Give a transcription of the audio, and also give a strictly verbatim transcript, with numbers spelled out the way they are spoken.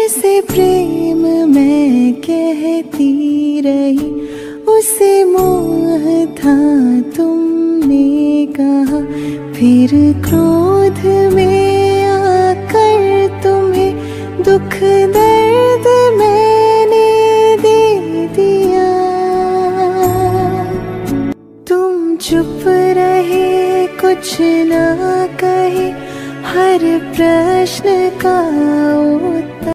जिसे प्रेम मैं कहती रही उसे मोह था तुमने कहा। फिर क्रोध में आकर तुम्हें दुख दर्द मैंने दे दिया। तुम चुप रहे कुछ ना कहे, हर प्रश्न का उत्तर